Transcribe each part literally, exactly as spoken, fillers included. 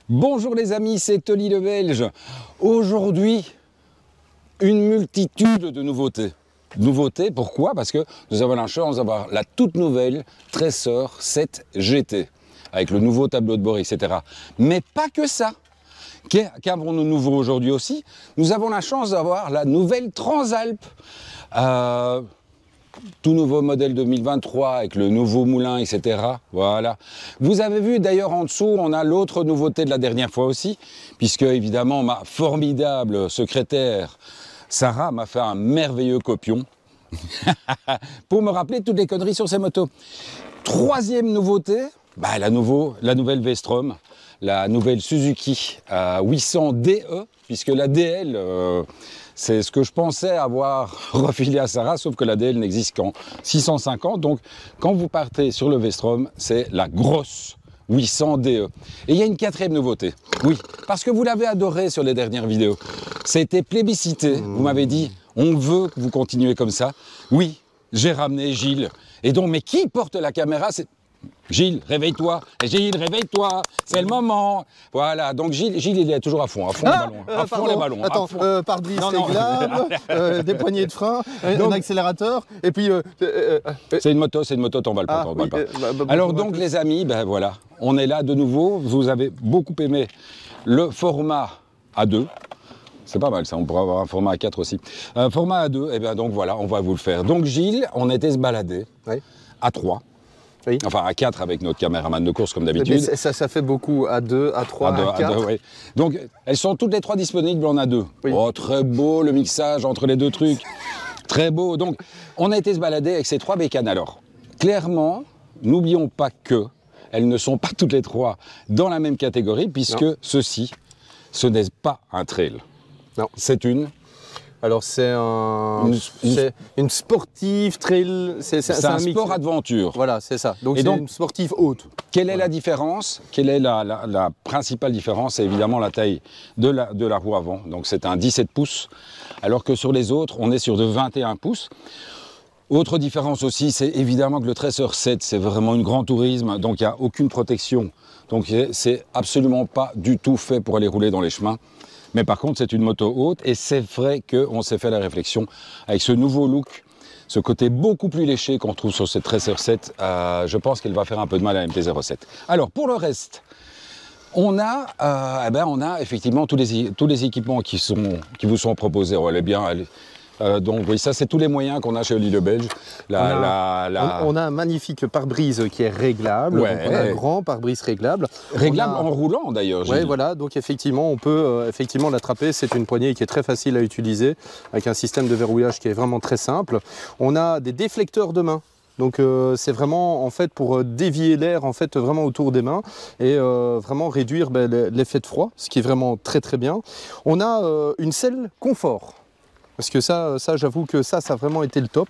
Bonjour les amis, c'est Tony le Belge. Aujourd'hui, une multitude de nouveautés. Nouveautés, pourquoi? Parce que nous avons la chance d'avoir la toute nouvelle Tracer sept G T, avec le nouveau tableau de bord, et cetera. Mais pas que ça. Qu'avons-nous de nouveau aujourd'hui aussi? Nous avons la chance d'avoir la nouvelle Transalp. Euh, tout nouveau modèle deux mille vingt-trois avec le nouveau moulin, et cetera. Voilà. Vous avez vu d'ailleurs en dessous, on a l'autre nouveauté de la dernière fois aussi, puisque évidemment ma formidable secrétaire Sarah m'a fait un merveilleux copion pour me rappeler toutes les conneries sur ces motos. Troisième nouveauté, bah, la, nouveau, la nouvelle V-Strom, la nouvelle Suzuki euh, huit cents D E, puisque la D L, euh, c'est ce que je pensais avoir refilé à Sarah, sauf que la D L n'existe qu'en six cent cinquante. Donc, quand vous partez sur le V-Strom, c'est la grosse huit cents D E. Et il y a une quatrième nouveauté. Oui, parce que vous l'avez adoré sur les dernières vidéos. Ça a été plébiscité. Vous m'avez dit, on veut que vous continuez comme ça. Oui, j'ai ramené Gilles. Et donc, mais qui porte la caméra? C'est Gilles, réveille-toi. Gilles, réveille-toi. C'est le moment. Voilà. Donc Gilles, Gilles, il est toujours à fond, à fond ah, les ballons. Euh, à pardon, fond les ballons. Attends, euh, pare-brise réglable, euh, des poignées de frein, donc, un accélérateur, et puis. Euh, euh, euh, c'est une moto, c'est une moto, t'emballes pas, ah, t'emballes oui, pas. Euh, bah, bah, Alors donc plus. Les amis, ben voilà, on est là de nouveau. Vous avez beaucoup aimé le format A deux. C'est pas mal ça, on pourrait avoir un format A quatre aussi. Un format A deux, et bien donc voilà, on va vous le faire. Donc Gilles, on était se balader oui. à trois. Oui. Enfin, à quatre avec notre caméraman de course, comme d'habitude. Ça, ça fait beaucoup, A deux, A trois, A quatre. Oui. Donc, elles sont toutes les trois disponibles en A deux. Oui. Oh, très beau le mixage entre les deux trucs. Très beau. Donc, on a été se balader avec ces trois bécanes. Alors, clairement, n'oublions pas que elles ne sont pas toutes les trois dans la même catégorie, puisque non. ceci, ce n'est pas un trail. Non. C'est une... Alors c'est un, une, une, une sportive trail, c'est un, un, un sport aventure. Voilà, c'est ça. Donc c'est une sportive haute. Quelle est voilà. la différence? Quelle est la, la, la principale différence? C'est évidemment la taille de la, de la roue avant. Donc c'est un dix-sept pouces, alors que sur les autres, on est sur de vingt et un pouces. Autre différence aussi, c'est évidemment que le Tracer sept, c'est vraiment une grand tourisme, donc il n'y a aucune protection. Donc c'est absolument pas du tout fait pour aller rouler dans les chemins. Mais par contre, c'est une moto haute et c'est vrai qu'on s'est fait la réflexion avec ce nouveau look, ce côté beaucoup plus léché qu'on trouve sur cette Tracer sept. Euh, je pense qu'elle va faire un peu de mal à la M T zéro sept. Alors, pour le reste, on a, euh, eh ben, on a effectivement tous les, tous les équipements qui, sont, qui vous sont proposés. Oh, elle est bien... Elle, Euh, donc oui, ça c'est tous les moyens qu'on a chez Oli le Belge. La, on, a, la, la... On, on a un magnifique pare-brise qui est réglable, ouais, donc on a un grand pare-brise réglable. Réglable a... en roulant d'ailleurs. Oui, voilà, donc effectivement on peut euh, effectivement l'attraper, c'est une poignée qui est très facile à utiliser, avec un système de verrouillage qui est vraiment très simple. On a des déflecteurs de main. Donc euh, c'est vraiment en fait pour euh, dévier l'air en fait vraiment autour des mains et euh, vraiment réduire ben, l'effet de froid, ce qui est vraiment très très bien. On a euh, une selle confort. Parce que ça, ça j'avoue que ça, ça a vraiment été le top.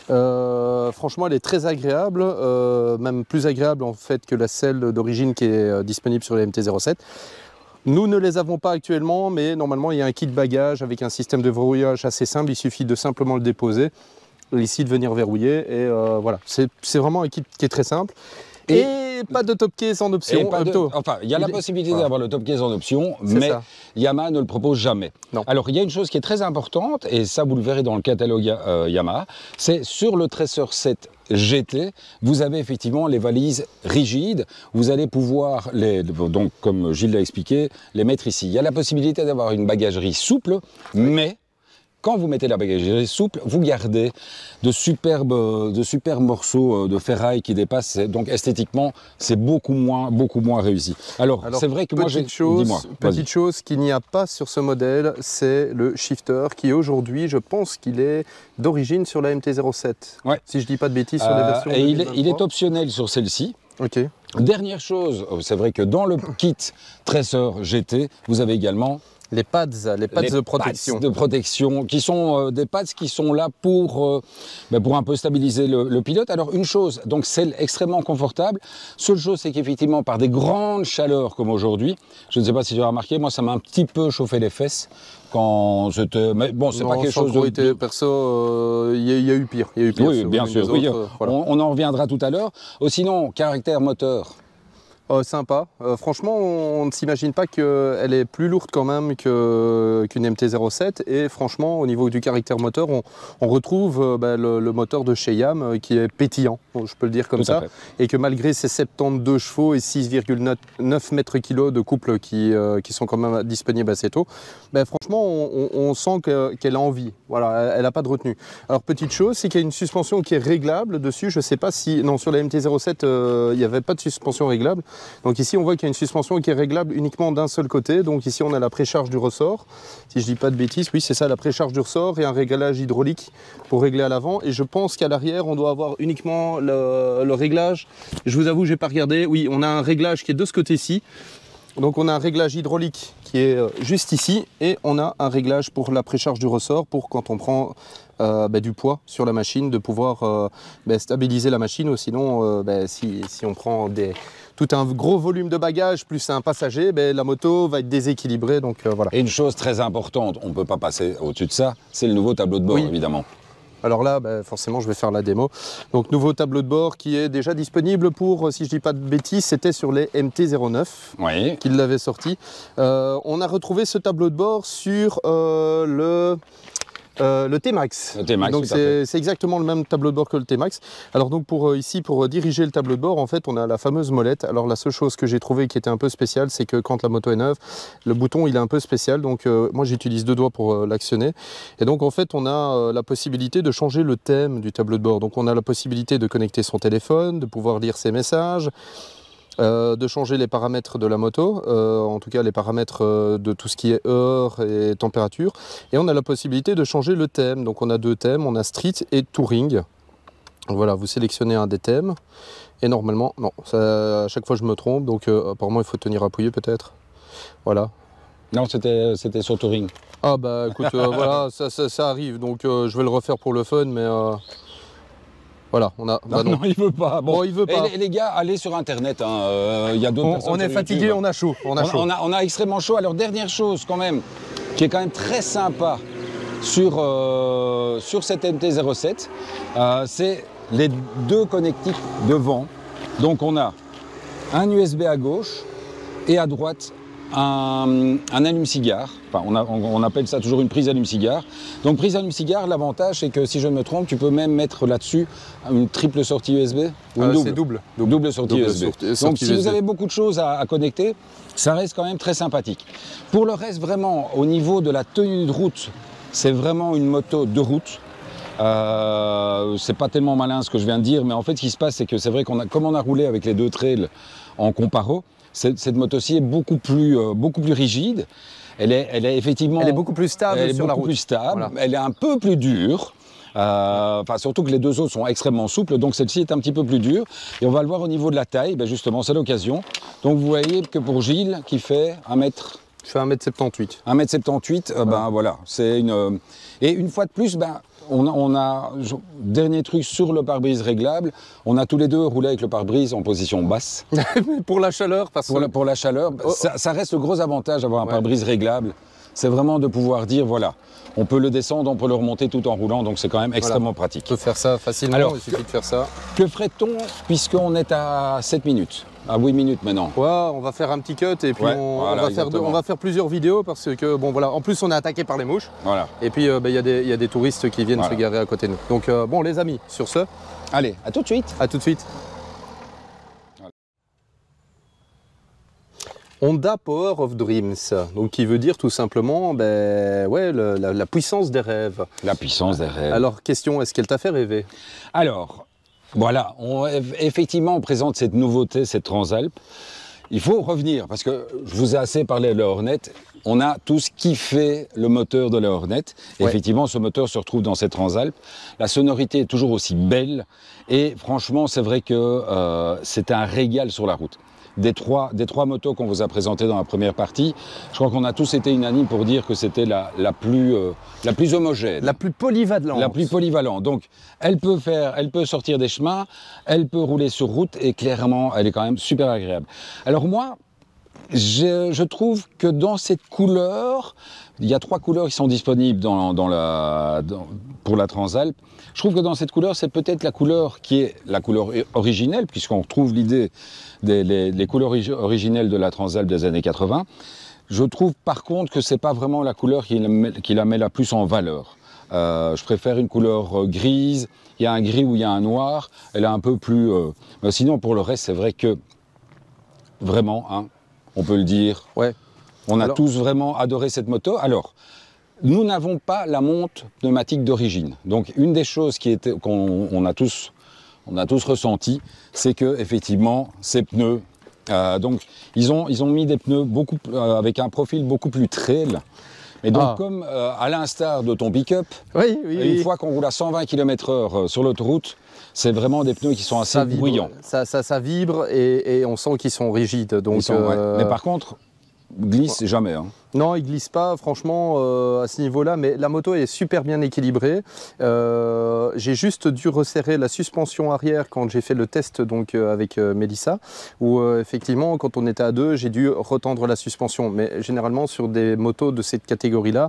Euh, franchement, elle est très agréable, euh, même plus agréable en fait que la selle d'origine qui est euh, disponible sur les M T zéro sept. Nous ne les avons pas actuellement, mais normalement, il y a un kit bagage avec un système de verrouillage assez simple. Il suffit de simplement le déposer, ici de venir verrouiller. Et euh, voilà, c'est vraiment un kit qui est très simple. Et, et pas de top case en option. Pas de, enfin, il y a la possibilité voilà. d'avoir le top case en option, mais ça. Yamaha ne le propose jamais. Non. Alors, il y a une chose qui est très importante, et ça, vous le verrez dans le catalogue euh, Yamaha, c'est sur le Tracer sept G T, vous avez effectivement les valises rigides. Vous allez pouvoir, les, donc, comme Gilles l'a expliqué, les mettre ici. Il y a la possibilité d'avoir une bagagerie souple, oui. mais... Quand vous mettez la bagagerie souple, vous gardez de superbes, de superbes morceaux de ferraille qui dépassent. Donc esthétiquement, c'est beaucoup moins, beaucoup moins réussi. Alors, Alors c'est vrai que moi j'ai... Dis-moi. Petite chose qu'il n'y a pas sur ce modèle, c'est le shifter qui aujourd'hui, je pense qu'il est d'origine sur la M T zéro sept. Ouais. Si je ne dis pas de bêtises sur euh, les versions. Et il est, il est optionnel sur celle-ci. Ok. Dernière chose, c'est vrai que dans le kit Tracer G T, vous avez également... Les pads, les pads les de protection. Pads de protection, qui sont euh, des pads qui sont là pour, euh, ben pour un peu stabiliser le, le pilote. Alors une chose, donc c'est extrêmement confortable. Seule chose, c'est qu'effectivement, par des grandes chaleurs comme aujourd'hui, je ne sais pas si tu as remarqué, moi ça m'a un petit peu chauffé les fesses. Quand c'était... Mais bon, c'est pas quelque chose de... Été, perso, il euh, y, y a eu pire. Y a eu pire oui, bien sûr. Oui, autres, voilà. on, on en reviendra tout à l'heure. Oh, sinon, caractère moteur. Euh, sympa. Euh, franchement, on ne s'imagine pas qu'elle est plus lourde quand même que, qu'une M T zéro sept. Et franchement, au niveau du caractère moteur, on, on retrouve euh, bah, le, le moteur de chez Yam euh, qui est pétillant, je peux le dire comme Tout à ça. fait. Et que malgré ses soixante-douze chevaux et six virgule neuf mètres kilos de couple qui, euh, qui sont quand même disponibles assez tôt, bah, franchement, on, on, on sent que, qu'elle a envie. Voilà, elle n'a pas de retenue. Alors, petite chose, c'est qu'il y a une suspension qui est réglable dessus. Je ne sais pas si... Non, sur la M T zéro sept, euh, il n'y avait pas de suspension réglable. Donc ici, on voit qu'il y a une suspension qui est réglable uniquement d'un seul côté. Donc ici, on a la précharge du ressort. Si je ne dis pas de bêtises, oui, c'est ça, la précharge du ressort et un réglage hydraulique pour régler à l'avant. Et je pense qu'à l'arrière, on doit avoir uniquement le, le réglage. Je vous avoue, je n'ai pas regardé. Oui, on a un réglage qui est de ce côté-ci. Donc on a un réglage hydraulique qui est juste ici et on a un réglage pour la précharge du ressort pour quand on prend euh, bah, du poids sur la machine, de pouvoir euh, bah, stabiliser la machine, ou sinon euh, bah, si, si on prend des, tout un gros volume de bagages plus un passager, bah, la moto va être déséquilibrée. Donc, euh, voilà. Et une chose très importante, on ne peut pas passer au-dessus de ça, c'est le nouveau tableau de bord, oui. Évidemment. Alors là, bah, forcément, je vais faire la démo. Donc, nouveau tableau de bord qui est déjà disponible pour, si je ne dis pas de bêtises, c'était sur les M T zéro neuf oui. Qu'il l'avait sorti. Euh, on a retrouvé ce tableau de bord sur euh, le... Euh, le T-Max. Le T-Max, donc c'est exactement le même tableau de bord que le T-Max. Alors donc pour euh, ici, pour diriger le tableau de bord, en fait, on a la fameuse molette. Alors la seule chose que j'ai trouvé qui était un peu spéciale, c'est que quand la moto est neuve, le bouton il est un peu spécial. Donc euh, moi j'utilise deux doigts pour euh, l'actionner. Et donc en fait, on a euh, la possibilité de changer le thème du tableau de bord. Donc on a la possibilité de connecter son téléphone, de pouvoir lire ses messages. Euh, de changer les paramètres de la moto, euh, en tout cas les paramètres euh, de tout ce qui est heure et température, et on a la possibilité de changer le thème. Donc on a deux thèmes, on a Street et Touring. Donc voilà, vous sélectionnez un des thèmes et normalement, non, ça, à chaque fois je me trompe, donc euh, apparemment il faut tenir appuyé peut-être. Voilà. Non, c'était c'était sur Touring. Ah bah écoute, euh, voilà, ça, ça, ça arrive, donc euh, je vais le refaire pour le fun, mais... Euh... Voilà, on a. Bah non, non, il veut pas. Bon, bon il veut pas. Et les, les gars, allez sur internet. Il hein, euh, y a d'autres personnes. On est fatigué, on a chaud. On a, on, chaud. On, a, on a extrêmement chaud. Alors dernière chose quand même, qui est quand même très sympa sur euh, sur cette M T zéro sept, euh, c'est les deux connectiques devant. Donc on a un U S B à gauche et à droite un, un allume-cigare. Enfin, on, a, on, on appelle ça toujours une prise allume-cigare. Donc prise allume-cigare, l'avantage c'est que si je ne me trompe, tu peux même mettre là-dessus une triple sortie U S B ou une euh, double. double. double. Double sortie double U S B. Sortie, Donc sortie si U S B. Vous avez beaucoup de choses à, à connecter, ça reste quand même très sympathique. Pour le reste, vraiment, au niveau de la tenue de route, c'est vraiment une moto de route. Euh, c'est pas tellement malin ce que je viens de dire, mais en fait, ce qui se passe, c'est que c'est vrai qu'on a, comme on a roulé avec les deux trails en comparo, cette, cette moto-ci est beaucoup plus, euh, beaucoup plus rigide. Elle est, elle est effectivement... Elle est beaucoup plus stable elle est sur beaucoup la route. Plus stable. Voilà. Elle est un peu plus dure. Euh, enfin, surtout que les deux autres sont extrêmement souples, donc celle-ci est un petit peu plus dure. Et on va le voir au niveau de la taille, ben justement, c'est l'occasion. Donc vous voyez que pour Gilles, qui fait un mètre... Je fais un mètre soixante-dix-huit. un mètre soixante-dix-huit, euh, voilà. ben voilà, c'est une... Euh, et une fois de plus, ben, on a, on a, dernier truc sur le pare-brise réglable, on a tous les deux roulé avec le pare-brise en position basse. Pour la chaleur, parce que... Pour la, pour la chaleur, oh, ça, ça reste le gros avantage d'avoir un ouais. pare-brise réglable. C'est vraiment de pouvoir dire, voilà, on peut le descendre, on peut le remonter tout en roulant, donc c'est quand même extrêmement voilà. pratique. On peut faire ça facilement, alors, il suffit que, de faire ça. Que ferait-on, puisqu'on est à sept minutes, à huit minutes maintenant? Ouais, on va faire un petit cut et puis ouais, on, voilà, on, va faire deux, on va faire plusieurs vidéos parce que, bon voilà, en plus on est attaqué par les mouches. Voilà. Et puis il euh, bah, y, y a des touristes qui viennent voilà. se garer à côté de nous. Donc euh, bon les amis, sur ce... Allez, à tout de suite. À tout de suite. Honda Power of Dreams, donc qui veut dire tout simplement ben, ouais, le, la, la puissance des rêves. La puissance des rêves. Alors, question, est-ce qu'elle t'a fait rêver? Alors, voilà, on, effectivement, on présente cette nouveauté, cette Transalp. Il faut revenir, parce que je vous ai assez parlé de la Hornet. On a tous kiffé le moteur de la Hornet. Ouais. Effectivement, ce moteur se retrouve dans cette Transalp. La sonorité est toujours aussi belle. Et franchement, c'est vrai que euh, c'est un régal sur la route. Des trois, des trois motos qu'on vous a présentées dans la première partie, je crois qu'on a tous été unanimes pour dire que c'était la, la, plus, euh, la plus homogène. La plus polyvalente. La plus polyvalente. Donc, elle peut, faire, elle peut sortir des chemins, elle peut rouler sur route et clairement, elle est quand même super agréable. Alors moi, je, je trouve que dans cette couleur, il y a trois couleurs qui sont disponibles dans, dans la, dans, pour la Transalp. Je trouve que dans cette couleur, c'est peut-être la couleur qui est la couleur originelle, puisqu'on retrouve l'idée des les, les couleurs originelles de la Transalp des années quatre-vingts. Je trouve par contre que ce n'est pas vraiment la couleur qui la, met, qui la met la plus en valeur. Euh, je préfère une couleur grise. Il y a un gris ou il y a un noir. Elle est un peu plus... Euh... Mais sinon, pour le reste, c'est vrai que vraiment, hein, on peut le dire, ouais. on a Alors... tous vraiment adoré cette moto. Alors, nous n'avons pas la monte pneumatique d'origine. Donc, une des choses qui était, qu'on on a tous, on a tous ressenti, c'est que effectivement, ces pneus, euh, donc, ils ont, ils ont mis des pneus beaucoup, euh, avec un profil beaucoup plus trail. Et donc, ah. comme euh, à l'instar de ton pick-up, oui, oui, une oui. fois qu'on roule à cent vingt kilomètres heure sur l'autoroute, c'est vraiment des pneus qui sont assez ça vibre, bruyants. Ça, ça, ça vibre et, et on sent qu'ils sont rigides. Donc, sont, euh... ouais. Mais par contre, glisse ouais. jamais. Hein. Non, il glisse pas, franchement, euh, à ce niveau-là. Mais la moto est super bien équilibrée. Euh, j'ai juste dû resserrer la suspension arrière quand j'ai fait le test donc, euh, avec euh, Mélissa, où euh, effectivement, quand on était à deux, j'ai dû retendre la suspension. Mais généralement, sur des motos de cette catégorie-là,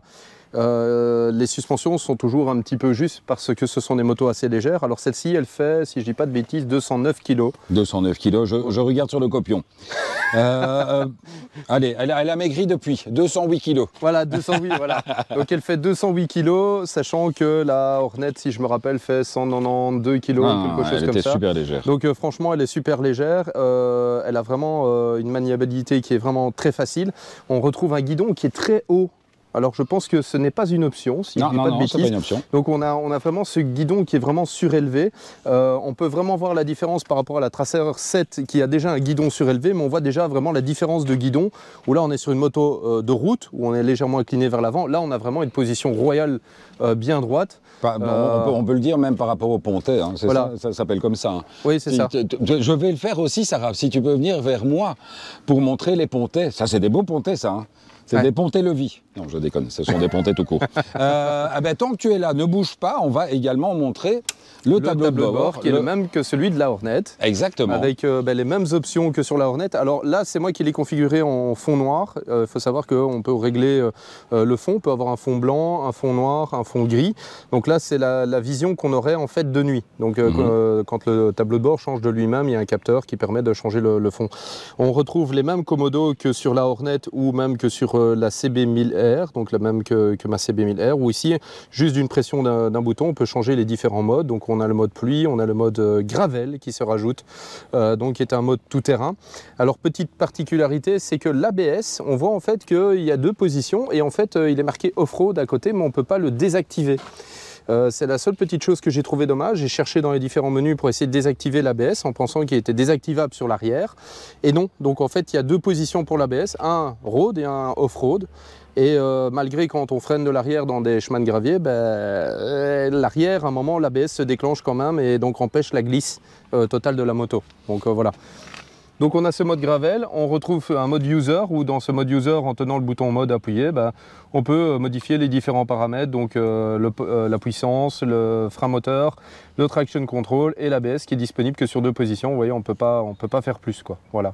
Euh, les suspensions sont toujours un petit peu justes parce que ce sont des motos assez légères. Alors celle-ci, elle fait, si je ne dis pas de bêtises, deux cent neuf kilos. deux cent neuf kilos, je, je regarde sur le copion. euh, euh, allez, elle a, elle a maigri depuis, deux cent huit kilos. Voilà, deux cent huit, voilà. Donc elle fait deux cent huit kilos, sachant que la Hornet, si je me rappelle, fait cent quatre-vingt-douze kilos, ah, quelque chose elle comme était ça. super légère. Donc euh, franchement, elle est super légère. Euh, elle a vraiment euh, une maniabilité qui est vraiment très facile. On retrouve un guidon qui est très haut. Alors je pense que ce n'est pas une option, si non, je dis non, pas de non, bêtises. c'est pas une option. Donc on a, on a vraiment ce guidon qui est vraiment surélevé. Euh, on peut vraiment voir la différence par rapport à la Tracer sept qui a déjà un guidon surélevé, mais on voit déjà vraiment la différence de guidon, où là on est sur une moto euh, de route, où on est légèrement incliné vers l'avant. Là on a vraiment une position royale euh, bien droite. Pas, bon, euh... on, peut, on peut le dire même par rapport au pontet, hein. Voilà. ça, ça s'appelle comme ça. Hein. Oui, c'est si, ça. Je vais le faire aussi, Sarah, si tu peux venir vers moi pour montrer les pontets. Ça c'est des beaux pontets, ça. Hein. C'est ouais. des pontets levis. Non, je déconne, ce sont des pontets tout court. euh, ah ben, tant que tu es là, ne bouge pas, on va également montrer le, le tableau, tableau de bord. bord qui le... est le même que celui de la Hornet. Exactement. Avec euh, ben, les mêmes options que sur la Hornet. Alors là, c'est moi qui l'ai configuré en fond noir. Il euh, faut savoir qu'on peut régler euh, le fond. On peut avoir un fond blanc, un fond noir, un fond gris. Donc là, c'est la, la vision qu'on aurait en fait de nuit. Donc euh, mm-hmm. euh, quand le tableau de bord change de lui-même, il y a un capteur qui permet de changer le, le fond. On retrouve les mêmes commodos que sur la Hornet ou même que sur euh, la C B mille R, donc la même que, que ma C B mille R, où ici, juste d'une pression d'un, d'un bouton, on peut changer les différents modes. Donc on a le mode pluie, on a le mode euh, gravel qui se rajoute, euh, donc qui est un mode tout-terrain. Alors petite particularité, c'est que l'A B S, on voit en fait qu'il y a deux positions et en fait euh, il est marqué off-road à côté, mais on ne peut pas le désactiver. Euh, c'est la seule petite chose que j'ai trouvé dommage. J'ai cherché dans les différents menus pour essayer de désactiver l'A B S en pensant qu'il était désactivable sur l'arrière. Et non, donc en fait il y a deux positions pour l'A B S, un road et un off-road. Et euh, malgré quand on freine de l'arrière dans des chemins de gravier, ben, euh, l'arrière, à un moment, l'A B S se déclenche quand même et donc empêche la glisse euh, totale de la moto. Donc euh, voilà. Donc on a ce mode gravel, on retrouve un mode user où dans ce mode user, en tenant le bouton mode appuyé, ben, on peut modifier les différents paramètres, donc euh, le, euh, la puissance, le frein moteur, le traction control et l'A B S qui est disponible que sur deux positions. Vous voyez, on peut pas, on peut pas faire plus, quoi. Voilà.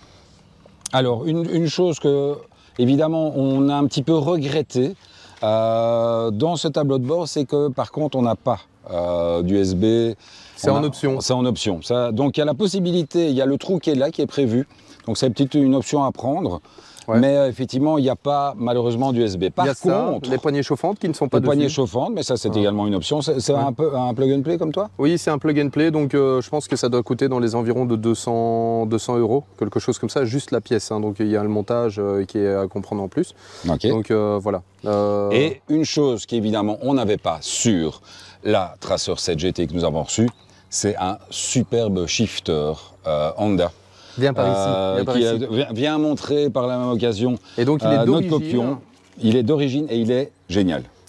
Alors une, une chose que évidemment on a un petit peu regretté euh, dans ce tableau de bord, c'est que par contre on n'a pas euh, d'U S B. C'est en option. C'est en option. Ça, donc il y a la possibilité, il y a le trou qui est là, qui est prévu. Donc c'est peut-être une option à prendre. Ouais. Mais euh, effectivement, il n'y a pas malheureusement d'U S B. Par il y a contre, ça, les poignées chauffantes qui ne sont pas les dessus. poignées chauffantes, mais ça c'est ah. également une option. C'est ouais. un peu un plug and play comme toi? Oui, c'est un plug and play. Donc euh, je pense que ça doit coûter dans les environs de deux cents euros, quelque chose comme ça, juste la pièce. Hein. Donc il y a le montage euh, qui est à comprendre en plus. Okay. Donc euh, voilà. Euh... Et une chose qu'évidemment on n'avait pas sur la Tracer sept G T que nous avons reçue, c'est un superbe shifter euh, Honda. Viens par ici. Euh, viens, par qui ici. A, vient, vient montrer par la même occasion et donc, il est euh, notre copion. Il est d'origine et il est génial. Oui,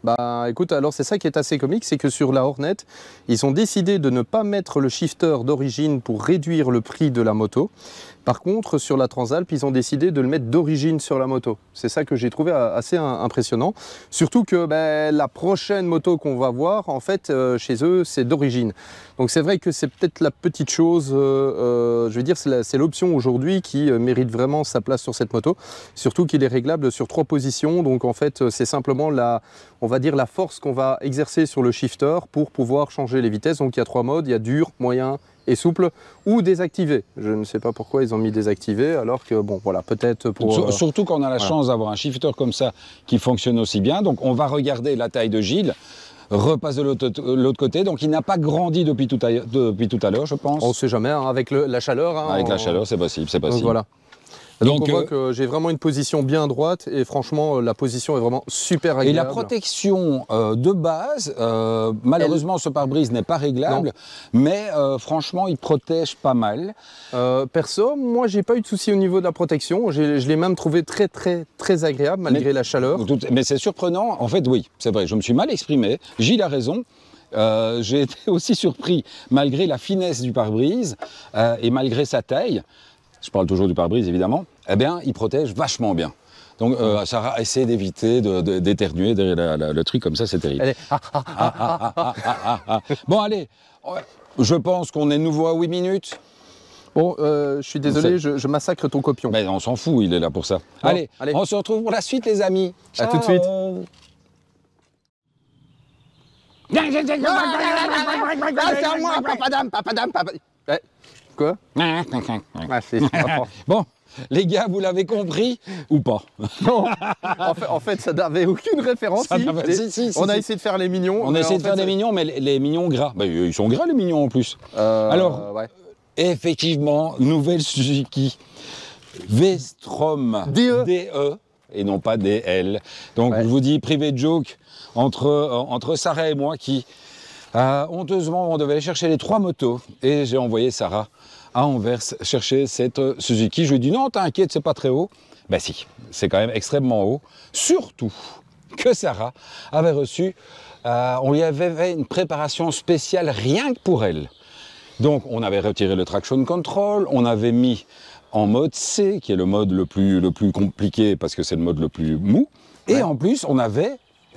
Bah écoute, alors c'est ça qui est assez comique, c'est que sur la Hornet, ils ont décidé de ne pas mettre le shifter d'origine pour réduire le prix de la moto. Par contre, sur la Transalp, ils ont décidé de le mettre d'origine sur la moto. C'est ça que j'ai trouvé assez impressionnant. Surtout que ben, la prochaine moto qu'on va voir, en fait, euh, chez eux, c'est d'origine. Donc c'est vrai que c'est peut-être la petite chose, euh, euh, je veux dire, c'est l'option aujourd'hui qui euh, mérite vraiment sa place sur cette moto. Surtout qu'il est réglable sur trois positions. Donc en fait, c'est simplement la, on va dire, la force qu'on va exercer sur le shifter pour pouvoir changer les vitesses. Donc il y a trois modes, il y a dur, moyen et souple ou désactivé. Je ne sais pas pourquoi ils ont mis désactivé alors que bon voilà peut-être pour... Sur, euh, surtout quand on a la voilà. chance d'avoir un shifter comme ça qui fonctionne aussi bien. Donc on va regarder la taille de Gilles, repasse de l'autre côté. Donc il n'a pas grandi depuis tout à, depuis tout à l'heure je pense. On ne sait jamais hein, avec le, la chaleur. Hein, avec on... la chaleur c'est possible, c'est possible. Donc voilà. Donc, Donc on voit euh, que j'ai vraiment une position bien droite et franchement la position est vraiment super agréable. Et la protection euh, de base, euh, malheureusement Elle... ce pare-brise n'est pas réglable, non. mais euh, franchement il protège pas mal. Euh, perso, moi j'ai pas eu de souci au niveau de la protection, je l'ai même trouvé très très très agréable malgré mais, la chaleur. Tout, mais c'est surprenant, en fait oui, c'est vrai, je me suis mal exprimé, Gilles a raison. Euh, j'ai été aussi surpris malgré la finesse du pare-brise euh, et malgré sa taille. Je parle toujours du pare-brise évidemment, eh bien il protège vachement bien. Donc euh, Sarah essaie d'éviter d'éternuer de, de, derrière le truc comme ça, c'est terrible. Est... Ah, ah, ah, ah, ah, ah, ah. Bon allez, je pense qu'on est nouveau à huit minutes. Bon, euh, je suis désolé, je, je massacre ton copion. Mais on s'en fout, il est là pour ça. Bon, allez, allez, on se retrouve pour la suite les amis. Ciao. À tout de suite. Ah, c'est à moi, papadam, papadam, papadam. Eh, quoi? Ah, c'est bon, les gars, vous l'avez compris ou pas? Non, en fait, en fait ça n'avait aucune référence. Ça si. Les, si, si, on si, a si. essayé de faire les mignons. On a essayé de fait, faire les mignons, mais les, les mignons gras. Bah, ils sont gras les mignons en plus. Euh, Alors, ouais. effectivement, nouvelle Suzuki V-Strom D E. D E et non pas D L. Donc, ouais. Je vous dis, privé de joke entre, euh, entre Sarah et moi qui, euh, honteusement, on devait aller chercher les trois motos et j'ai envoyé Sarah à Anvers chercher cette Suzuki. Je lui ai dit non, t'inquiète, c'est pas très haut. Ben si, c'est quand même extrêmement haut. Surtout que Sarah avait reçu, euh, on lui avait fait une préparation spéciale rien que pour elle. Donc on avait retiré le traction control, on avait mis en mode C, qui est le mode le plus, le plus compliqué parce que c'est le mode le plus mou. Et ouais. En plus, on avait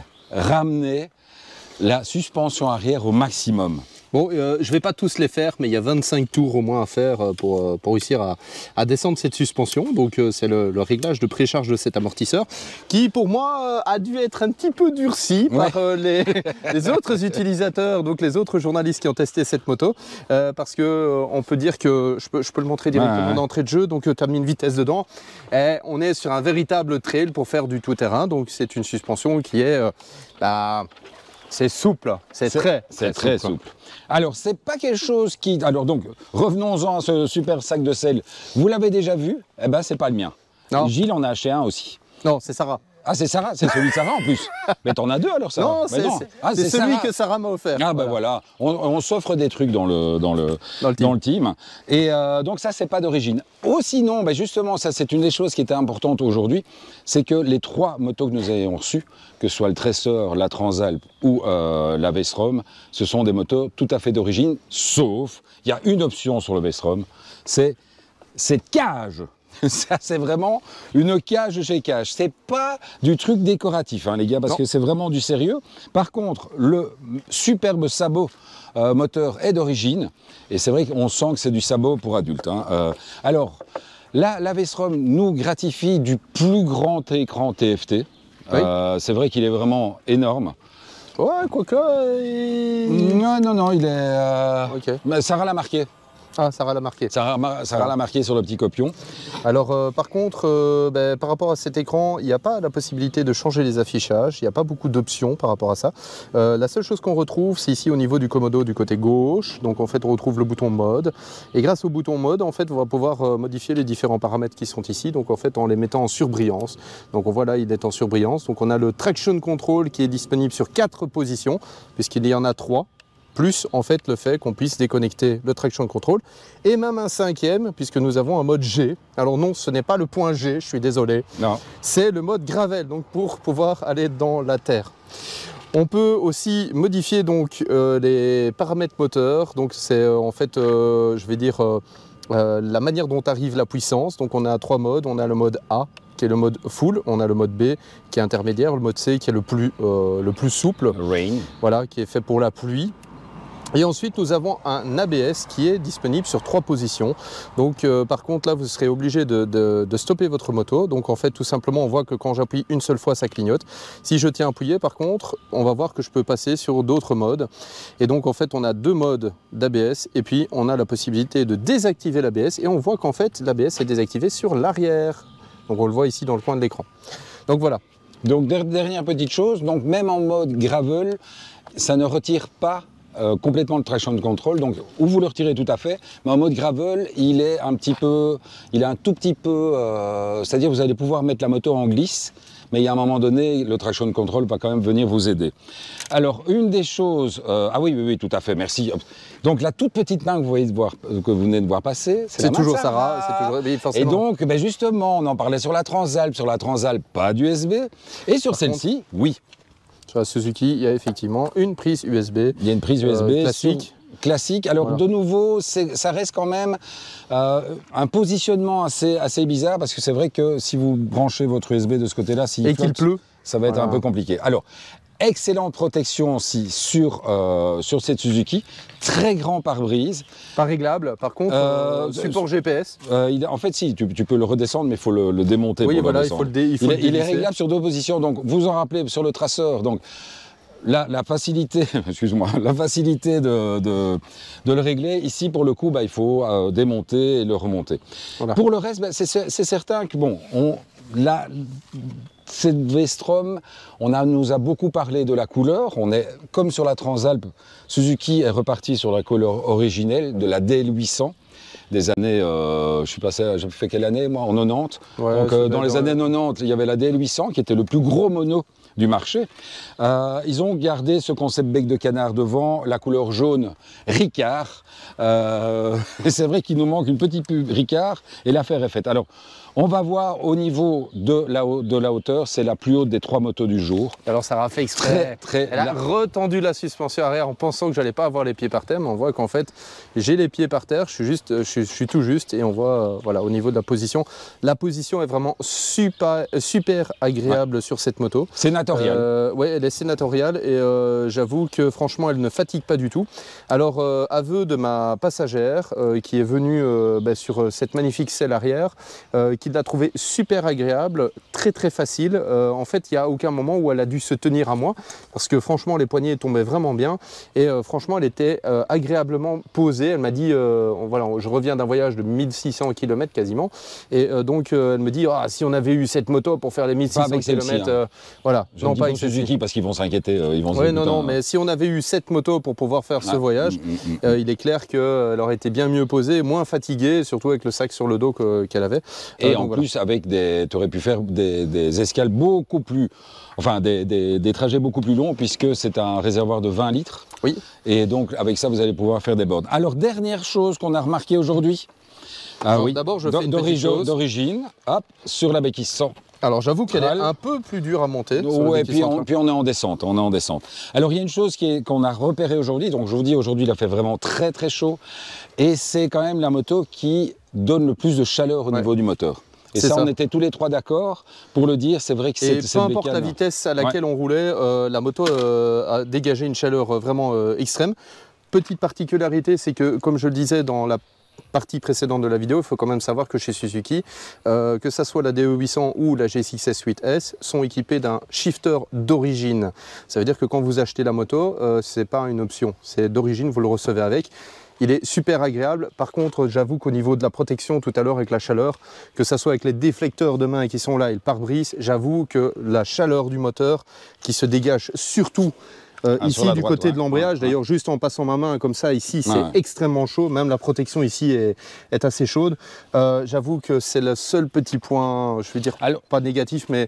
ramené la suspension arrière au maximum. Bon, euh, je ne vais pas tous les faire, mais il y a vingt-cinq tours au moins à faire pour, pour réussir à, à descendre cette suspension. Donc euh, c'est le, le réglage de précharge de cet amortisseur qui, pour moi, euh, a dû être un petit peu durci ouais. par euh, les, les autres utilisateurs, donc les autres journalistes qui ont testé cette moto. Euh, parce que euh, on peut dire que, je peux, je peux le montrer directement ouais, ouais. d'entrée de jeu, donc tu as mis une vitesse dedans. Et on est sur un véritable trail pour faire du tout-terrain. Donc c'est une suspension qui est... Euh, bah, c'est souple, c'est très, très, très souple. souple. Alors, c'est pas quelque chose qui... Alors donc, revenons-en à ce super sac de sel. Vous l'avez déjà vu? Eh ben, c'est pas le mien. Non. Gilles en a acheté un aussi. Non, c'est Sarah. Ah, c'est Sarah, c'est celui de Sarah en plus. Mais t'en as deux alors, Sarah? Non, c'est ah, celui Sarah. que Sarah m'a offert. Ah, ben voilà, voilà. On, on s'offre des trucs dans le, dans le, dans le team. Dans le team. Et euh, donc, ça, c'est pas d'origine. Oh, sinon, ben justement, ça, c'est une des choses qui était importante aujourd'hui, c'est que les trois motos que nous avons reçues, que ce soit le Tracer, la Transalp ou euh, la V-Strom, ce sont des motos tout à fait d'origine, sauf, il y a une option sur le V-Strom, c'est cette cage. Ça, c'est vraiment une cage chez cage. C'est pas du truc décoratif, hein, les gars, parce non. que c'est vraiment du sérieux. Par contre, le superbe sabot euh, moteur est d'origine. Et c'est vrai qu'on sent que c'est du sabot pour adultes. Hein. Euh, alors, là, la V-Strom nous gratifie du plus grand écran T F T. Oui. Euh, c'est vrai qu'il est vraiment énorme. Ouais, quoique... Il... Non, non, non, il est... Euh... Okay. Mais Sarah l'a marqué. Ah, Sarah l'a marqué. Sarah, Sarah l'a marqué sur le petit copion. Alors, euh, par contre, euh, ben, par rapport à cet écran, il n'y a pas la possibilité de changer les affichages. Il n'y a pas beaucoup d'options par rapport à ça. Euh, la seule chose qu'on retrouve, c'est ici au niveau du commodo du côté gauche. Donc, en fait, on retrouve le bouton mode. Et grâce au bouton mode, en fait, on va pouvoir euh, modifier les différents paramètres qui sont ici. Donc, en fait, en les mettant en surbrillance. Donc, on voit là, il est en surbrillance. Donc, on a le traction control qui est disponible sur quatre positions, puisqu'il y en a trois. Plus en fait le fait qu'on puisse déconnecter le traction control et même un cinquième puisque nous avons un mode G. Alors non, ce n'est pas le point G, je suis désolé. Non. C'est le mode gravel, donc pour pouvoir aller dans la terre. On peut aussi modifier donc euh, les paramètres moteurs. Donc c'est euh, en fait, euh, je vais dire, euh, euh, la manière dont arrive la puissance. Donc on a trois modes. On a le mode A qui est le mode full, on a le mode B qui est intermédiaire, le mode C qui est le plus, euh, le plus souple, Rain. Voilà, qui est fait pour la pluie. Et ensuite, nous avons un A B S qui est disponible sur trois positions. Donc, euh, par contre, là, vous serez obligé de, de, de stopper votre moto. Donc, en fait, tout simplement, on voit que quand j'appuie une seule fois, ça clignote. Si je tiens appuyé, par contre, on va voir que je peux passer sur d'autres modes. Et donc, en fait, on a deux modes d'A B S. Et puis, on a la possibilité de désactiver l'A B S. Et on voit qu'en fait, l'A B S est désactivé sur l'arrière. Donc, on le voit ici dans le coin de l'écran. Donc, voilà. Donc, dernière petite chose, donc même en mode gravel, ça ne retire pas Euh, complètement le traction control, donc où vous le retirez tout à fait, mais en mode gravel, il est un petit peu, il est un tout petit peu, euh, c'est-à-dire vous allez pouvoir mettre la moto en glisse, mais il y a un moment donné, le traction control va quand même venir vous aider. Alors, une des choses, euh, ah oui, oui, oui, tout à fait, merci. Donc la toute petite main que vous, voyez de voir, que vous venez de voir passer, c'est toujours Sarah. Sarah, c'est toujours, oui, forcément. Et donc, ben justement, on en parlait sur la Transalp, sur la Transalp, pas d'U S B, et sur celle-ci, oui. Sur la Suzuki, il y a effectivement une prise U S B. Il y a une prise U S B euh, classique. Sur, classique. Alors voilà. De nouveau, ça reste quand même euh, un positionnement assez, assez bizarre parce que c'est vrai que si vous branchez votre U S B de ce côté-là, s'il et qu'il pleut, ça va être voilà. un peu compliqué. Alors, excellente protection aussi sur, euh, sur cette Suzuki. Très grand pare-brise. Pas réglable, par contre, euh, euh, support G P S. Euh, il, en fait, si, tu, tu peux le redescendre, mais il faut le, le démonter. Oui, pour voilà, le il faut le, dé, il faut il, le est, il est réglable sur deux positions. Donc, vous en rappelez sur le traceur. Donc, la, la facilité, excuse-moi, la facilité de, de, de le régler. Ici, pour le coup, bah, il faut euh, démonter et le remonter. Voilà. Pour le reste, bah, c'est certain que bon, on, la, cette V-Strom, on a, nous a beaucoup parlé de la couleur. On est comme sur la Transalp, Suzuki est reparti sur la couleur originelle de la D L huit cents. Des années, euh, je suis passé, j'ai fait quelle année moi, en quatre-vingt-dix. Ouais, donc euh, dans les années quatre-vingt-dix, il y avait la D L huit cents qui était le plus gros mono du marché. Euh, ils ont gardé ce concept bec de canard devant, la couleur jaune Ricard. Euh, et c'est vrai qu'il nous manque une petite pub Ricard et l'affaire est faite. Alors, on va voir au niveau de la, de la hauteur, c'est la plus haute des trois motos du jour. Alors ça a fait exprès. Très, très Elle a retendu la suspension arrière en pensant que j'allais pas avoir les pieds par terre, mais on voit qu'en fait j'ai les pieds par terre, je suis juste, je suis, je suis tout juste et on voit euh, voilà au niveau de la position, la position est vraiment super, super agréable ouais. sur cette moto. Sénatoriale. Euh, ouais, elle est sénatoriale et euh, j'avoue que franchement elle ne fatigue pas du tout. Alors euh, aveu de ma passagère euh, qui est venue euh, bah, sur cette magnifique selle arrière. Euh, qui l'a trouvé super agréable, très très facile. Euh, en fait, il n'y a aucun moment où elle a dû se tenir à moi, parce que franchement, les poignées tombaient vraiment bien. Et euh, franchement, elle était euh, agréablement posée. Elle m'a dit, euh, voilà, je reviens d'un voyage de mille six cents kilomètres quasiment. Et euh, donc, euh, elle me dit, ah, si on avait eu cette moto pour faire les mille six cents kilomètres, euh, voilà. Je non, pas avec Suzuki, parce qu'ils vont s'inquiéter. Euh, oui, non, non, mais si on avait eu cette moto pour pouvoir faire ah, ce voyage, mm, mm, euh, il est clair qu'elle aurait été bien mieux posée, moins fatiguée, surtout avec le sac sur le dos qu'elle qu avait. Et en voilà. plus, avec des, tu aurais pu faire des, des escales beaucoup plus, enfin des, des, des trajets beaucoup plus longs, puisque c'est un réservoir de vingt litres. Oui. Et donc, avec ça, vous allez pouvoir faire des bornes. Alors, dernière chose qu'on a remarqué aujourd'hui. Ah oui. D'abord, je fais une petite chose. D'origine, hop, sur la béquille cent. Alors j'avoue qu'elle est un peu plus dure à monter. Oui, puis on, puis on est en descente, on est en descente. Alors il y a une chose qu'on a repérée aujourd'hui, donc je vous dis aujourd'hui il a fait vraiment très très chaud, et c'est quand même la moto qui donne le plus de chaleur au ouais. niveau du moteur. Et ça, ça, on était tous les trois d'accord pour le dire, c'est vrai que c'est... Et peu importe la vitesse à laquelle ouais. on roulait, euh, la moto euh, a dégagé une chaleur vraiment euh, extrême. Petite particularité, c'est que, comme je le disais dans la partie précédente de la vidéo, il faut quand même savoir que chez Suzuki, euh, que ce soit la D E huit cents ou la G six S huit S, sont équipés d'un shifter d'origine. Ça veut dire que quand vous achetez la moto, euh, ce n'est pas une option, c'est d'origine, vous le recevez avec. Il est super agréable. Par contre, j'avoue qu'au niveau de la protection, tout à l'heure avec la chaleur, que ce soit avec les déflecteurs de main qui sont là et le pare-brise, j'avoue que la chaleur du moteur qui se dégage surtout Euh, ah, ici du droite, côté ouais. de l'embrayage, ouais, d'ailleurs ouais. juste en passant ma main comme ça ici c'est ouais. extrêmement chaud, même la protection ici est, est assez chaude. Euh, J'avoue que c'est le seul petit point, je veux dire alors, pas négatif mais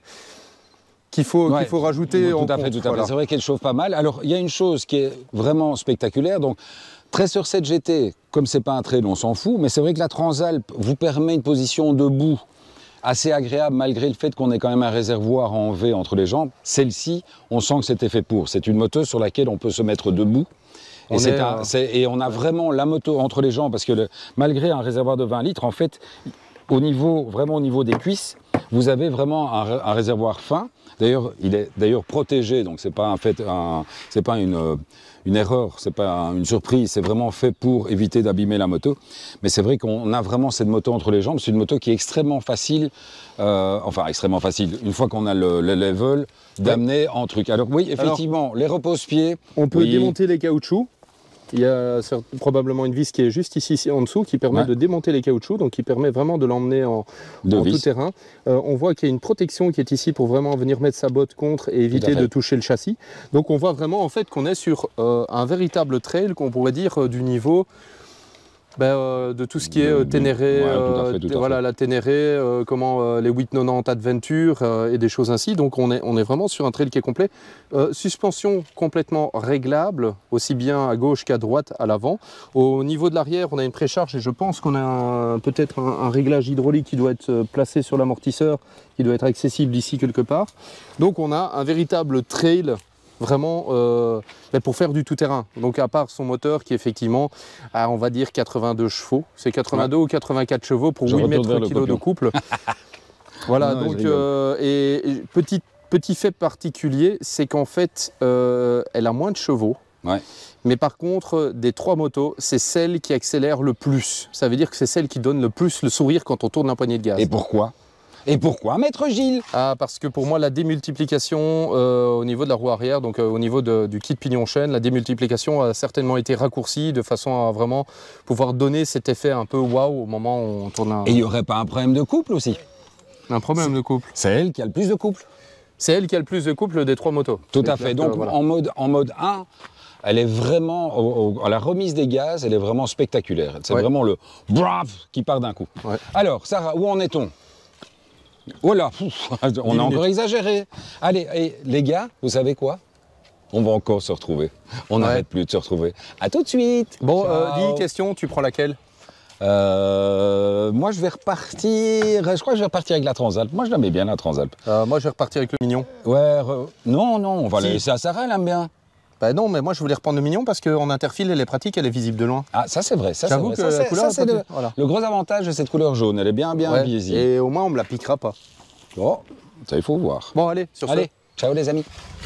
qu'il faut, ouais. qu'il faut rajouter. Tout en à fait, compte, tout à voilà. fait. C'est vrai qu'elle chauffe pas mal. Alors il y a une chose qui est vraiment spectaculaire, donc Tracer sept G T, comme c'est pas un trail, on s'en fout, mais c'est vrai que la Transalp vous permet une position debout assez agréable malgré le fait qu'on ait quand même un réservoir en V entre les jambes. Celle-ci, on sent que c'était fait pour. C'est une moto sur laquelle on peut se mettre debout. Et, On c'est est, un- euh, c'est- et on a vraiment la moto entre les jambes parce que le- malgré un réservoir de vingt litres, en fait, au niveau, vraiment au niveau des cuisses, vous avez vraiment un, ré- un réservoir fin. D'ailleurs, il est d'ailleurs protégé, donc c'est pas un fait, un, c'est pas une, euh, une erreur, c'est pas un- une surprise, c'est vraiment fait pour éviter d'abîmer la moto. Mais c'est vrai qu'on a vraiment cette moto entre les jambes. C'est une moto qui est extrêmement facile, euh, enfin extrêmement facile. Une fois qu'on a le, le level, d'amener en truc. Alors oui, effectivement, les repose-pieds. On peut oui. démonter les caoutchoucs. Il y a cer- probablement une vis qui est juste ici, ici en dessous qui permet Ouais. de démonter les caoutchoucs, donc qui permet vraiment de l'emmener en, De en vis. tout terrain. Euh, on voit qu'il y a une protection qui est ici pour vraiment venir mettre sa botte contre et éviter fait. de toucher le châssis. Donc on voit vraiment en fait qu'on est sur euh, un véritable trail qu'on pourrait dire euh, du niveau ben, euh, de tout ce qui est euh, De- Ténéré, ouais, tout à euh, fait, tout à voilà, fait. la Ténéré, euh, comment, euh, les huit cent quatre-vingt-dix Adventure euh, et des choses ainsi. Donc on est, on est vraiment sur un trail qui est complet. Euh, suspension complètement réglable, aussi bien à gauche qu'à droite, à l'avant. Au niveau de l'arrière, on a une précharge et je pense qu'on a un- peut-être un, un réglage hydraulique qui doit être euh, placé sur l'amortisseur, qui doit être accessible ici quelque part. Donc on a un véritable trail vraiment euh, ben, pour faire du tout-terrain. Donc à part son moteur qui effectivement a, on va dire, quatre-vingt-deux chevaux. C'est quatre-vingt-deux ou quatre-vingt-quatre chevaux pour Je huit retourne mètres vers le kilo de copion. couple. Voilà, Non, je donc rigole. euh, et, et petit, petit fait particulier, c'est qu'en fait, euh, elle a moins de chevaux. Ouais. Mais par contre, des trois motos, c'est celle qui accélère le plus. Ça veut dire que c'est celle qui donne le plus le sourire quand on tourne un poignet de gaz. Et pourquoi Et pourquoi, maître Gilles? Ah, parce que pour moi, la démultiplication euh, au niveau de la roue arrière, donc euh, au niveau de- du kit pignon-chaîne, la démultiplication a certainement été raccourcie de façon à vraiment pouvoir donner cet effet un peu waouh au moment où on tourne un, Et il n'y aurait pas un problème de couple aussi? un problème de couple. C'est elle qui a le plus de couple. C'est elle qui a le plus de couple des trois motos. Tout C'est à clair fait. que, Donc voilà. en, mode, en mode un, elle est vraiment, au- au- à la remise des gaz, elle est vraiment spectaculaire. C'est Ouais. vraiment le brave qui part d'un coup. Ouais. Alors, Sarah, où en est-on? Voilà, pff, on a minutes. encore exagéré. Allez, et les gars, vous savez quoi? On va encore se retrouver. On Ouais. n'arrête plus de se retrouver. À tout de suite. Bon, euh, Ciao. dis, question, tu prends laquelle? Euh, moi, je vais repartir. Je crois que je vais repartir avec la Transalp. Moi, je l'aimais bien, la Transalp. Euh, Moi, je vais repartir avec le mignon. Ouais, re- non, non, on va Si. la laisser à Sarah, elle aime bien. Bah non, mais moi, je voulais reprendre le mignon parce qu'en interfile, elle est pratique, elle est visible de loin. Ah, ça, c'est vrai. Ça, c'est J'avoue vrai. que Ça, la c'est- couleur ça, est c'est pas le, pire. Voilà. le gros avantage de cette couleur jaune. Elle est bien, bien Ouais. visible. Et au moins, on me la piquera pas. Oh, ça, il faut voir. Bon, allez, sur ce. Allez, ciao les amis.